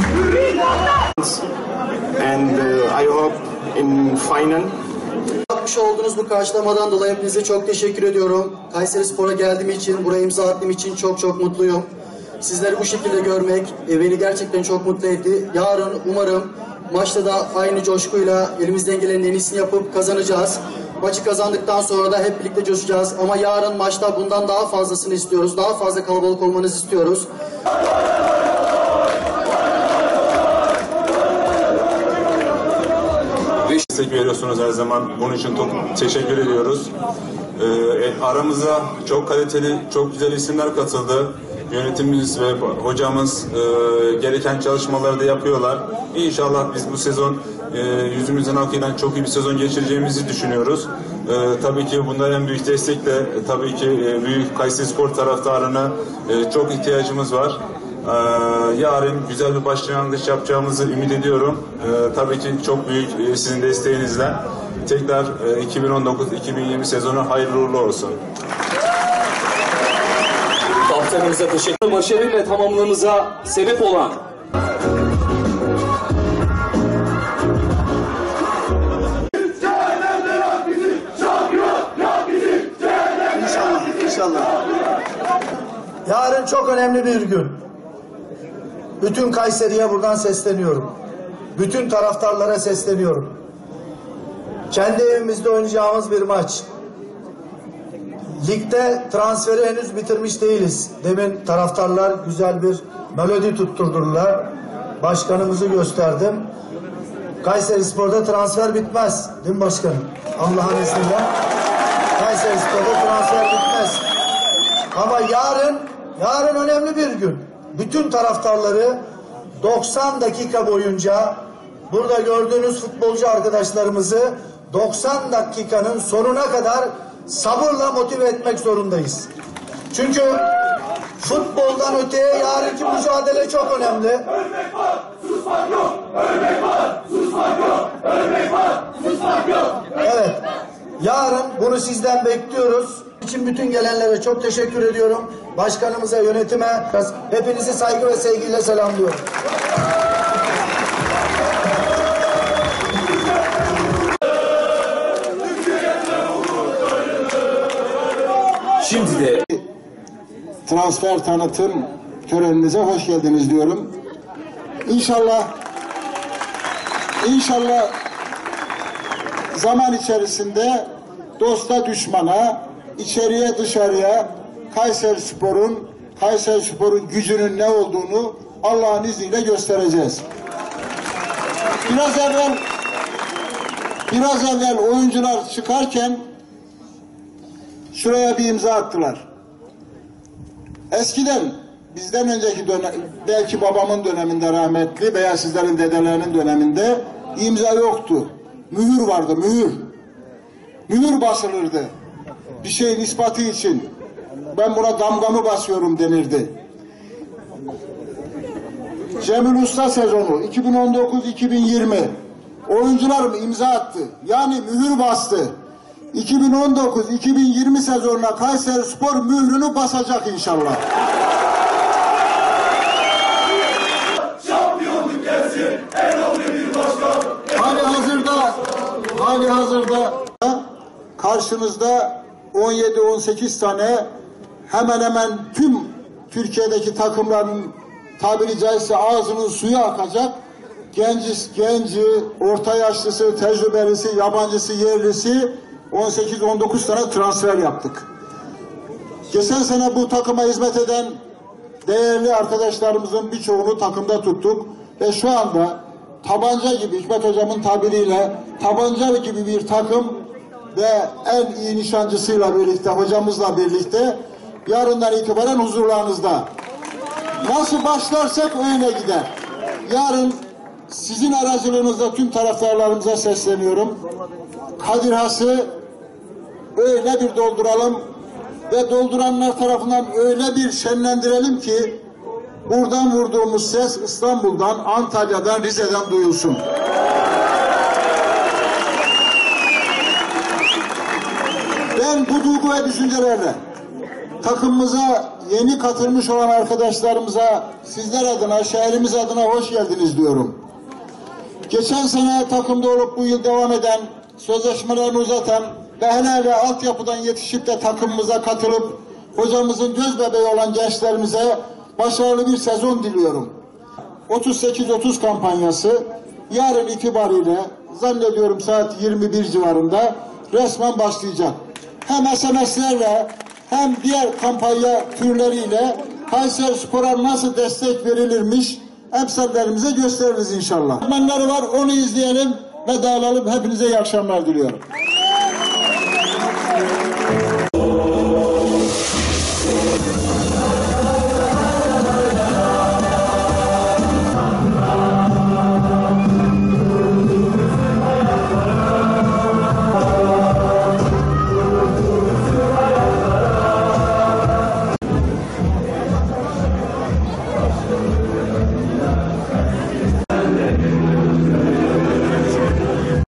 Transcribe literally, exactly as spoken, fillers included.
And uh, I hope in final. Yapmış olduğunuz bu karşılamadan dolayı hepinize çok teşekkür ediyorum. Kayserispor'a geldiğim için, buraya imza attığım için çok çok mutluyum. Sizleri bu şekilde görmek beni gerçekten çok mutlu etti. Yarın umarım maçta da aynı coşkuyla elimizden gelenin en iyisini yapıp kazanacağız. Maçı kazandıktan sonra da hep birlikte coşacağız. Ama yarın maçta bundan daha fazlasını istiyoruz. Daha fazla kalabalık olmanızı istiyoruz. Destek veriyorsunuz her zaman. Bunun için çok teşekkür ediyoruz. Ee, aramıza çok kaliteli, çok güzel isimler katıldı. Yönetimimiz ve hocamız e, gereken çalışmaları da yapıyorlar. İnşallah biz bu sezon e, yüzümüzden akıyla çok iyi bir sezon geçireceğimizi düşünüyoruz. E, tabii ki bundan en büyük destek de e, tabii ki e, büyük Kayserispor taraftarına e, çok ihtiyacımız var. Ee, yarın güzel bir başlangıç yapacağımızı ümit ediyorum. Ee, tabii ki çok büyük e, sizin desteğinizle. Tekrar e, iki bin on dokuz iki bin yirmi sezonu hayırlı uğurlu olsun. Kaptanımıza teşekkür ederim. Başarı ve tamamlığımıza sebep olan İnşallah, inşallah. Yarın çok önemli bir gün. Bütün Kayseri'ye buradan sesleniyorum. Bütün taraftarlara sesleniyorum. Kendi evimizde oynayacağımız bir maç. Ligde transferi henüz bitirmiş değiliz. Demin taraftarlar güzel bir melodi tutturdular. Başkanımızı gösterdim. Kayserispor'da transfer bitmez. Değil mi başkanım? Allah'ın izniyle. Kayserispor'da transfer bitmez. Ama yarın, yarın önemli bir gün. Bütün taraftarları doksan dakika boyunca burada gördüğünüz futbolcu arkadaşlarımızı doksan dakikanın sonuna kadar sabırla motive etmek zorundayız. Çünkü futboldan öteye yarınki mücadele çok önemli. Ölmek var, susmak yok. Ölmek var, susmak yok. Ölmek var, susmak yok. Evet. Yarın bunu sizden bekliyoruz. için bütün gelenlere çok teşekkür ediyorum. Başkanımıza, yönetime, hepinizi saygı ve sevgiyle selamlıyorum. Şimdi de transfer tanıtım töreninize hoş geldiniz diyorum. İnşallah İnşallah zaman içerisinde dosta düşmana, içeriye dışarıya Kayserispor'un Kayserispor'un gücünün ne olduğunu Allah'ın izniyle göstereceğiz. Biraz evvel biraz evvel oyuncular çıkarken şuraya bir imza attılar. Eskiden bizden önceki dönem, belki babamın döneminde rahmetli veya sizlerin dedelerinin döneminde imza yoktu. Mühür vardı, mühür. Mühür basılırdı. Bir şeyin ispatı için. Ben buna damgamı basıyorum denirdi. Cemil Usta sezonu iki bin on dokuz iki bin yirmi oyuncularım imza attı. Yani mühür bastı. iki bin on dokuz iki bin yirmi sezonuna Kayserispor mührünü basacak inşallah. Şampiyonluk gelsin. Erol bir başkan. Hali hazırda hali hazırda karşınızda on yedi on sekiz tane hemen hemen tüm Türkiye'deki takımların tabiri caizse ağzının suyu akacak genci, genci, orta yaşlısı, tecrübelisi, yabancısı, yerlisi on sekiz on dokuz tane transfer yaptık. Geçen sene bu takıma hizmet eden değerli arkadaşlarımızın birçoğunu takımda tuttuk ve şu anda tabanca gibi, Hikmet Hocam'ın tabiriyle tabanca gibi bir takım ve en iyi nişancısıyla birlikte, hocamızla birlikte yarından itibaren huzurlarınızda. Nasıl başlarsak öyle gider. Yarın sizin aracılığınızla tüm taraftarlarımıza sesleniyorum. Kadir Has'ı öyle bir dolduralım ve dolduranlar tarafından öyle bir şenlendirelim ki buradan vurduğumuz ses İstanbul'dan, Antalya'dan, Rize'den duyulsun. Ben bu duygu ve düşüncelerle takımımıza yeni katılmış olan arkadaşlarımıza sizler adına, şehrimiz adına hoş geldiniz diyorum. Geçen sene takımda olup bu yıl devam eden, sözleşmelerini uzatan ve hele hele altyapıdan yetişip de takımımıza katılıp hocamızın göz bebeği olan gençlerimize başarılı bir sezon diliyorum. otuz sekiz otuz kampanyası yarın itibariyle zannediyorum saat yirmi bir civarında resmen başlayacak. Hem S M S'lerle hem diğer kampanya türleriyle Kayserispor'a nasıl destek verilirmiş emsallerimize gösteririz inşallah. Fragmanları var, onu izleyelim ve dağılalım. Hepinize iyi akşamlar diliyorum.